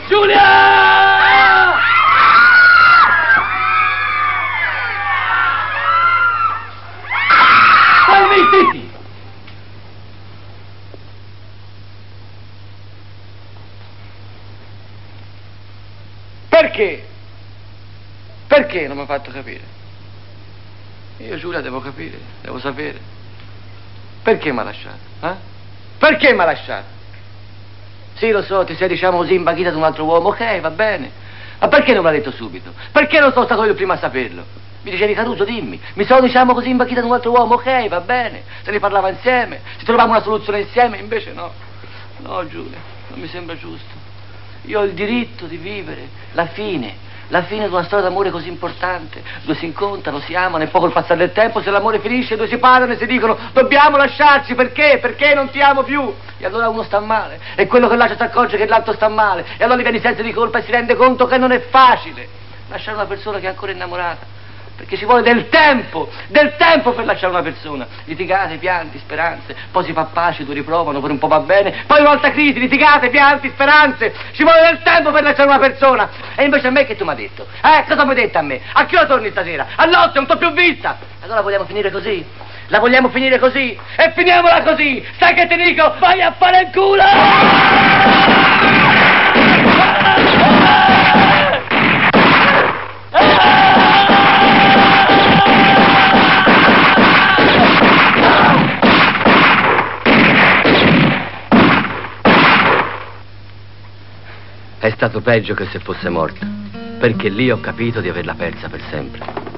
Giulia! Stai zitti! Perché? Perché non mi ha fatto capire? Io Giulia devo capire, devo sapere. Perché mi ha lasciato? Eh? Perché mi ha lasciato? Sì, lo so, ti sei, diciamo così, imbaghita da un altro uomo, ok, va bene. Ma perché non me l'ha detto subito? Perché non sono stato io il primo a saperlo? Mi dicevi, Caruso, dimmi. Mi sono, diciamo così, imbaghita da un altro uomo, ok, va bene. Se ne parlava insieme, si trovava una soluzione insieme, invece no. No, Giulia, non mi sembra giusto. Io ho il diritto di vivere la fine di una storia d'amore così importante. Due si incontrano, si amano e poi col passare del tempo, se l'amore finisce, due si parlano e si dicono dobbiamo lasciarci, perché? Perché non ti amo più. E allora uno sta male e quello che lascia si accorge che l'altro sta male e allora gli viene senso di colpa e si rende conto che non è facile lasciare una persona che è ancora innamorata. Perché ci vuole del tempo per lasciare una persona. Litigate, pianti, speranze, poi si fa pace, due riprovano, per un po' va bene, poi un'altra crisi, litigate, pianti, speranze, ci vuole del tempo per lasciare una persona. E invece a me che tu mi hai detto? Cosa mi hai detto a me? A che ora torni stasera? A nozze, non t'ho più vista. Allora vogliamo finire così? La vogliamo finire così? E finiamola così! Sai che ti dico? Vai a fare il culo! È stato peggio che se fosse morta, perché lì ho capito di averla persa per sempre.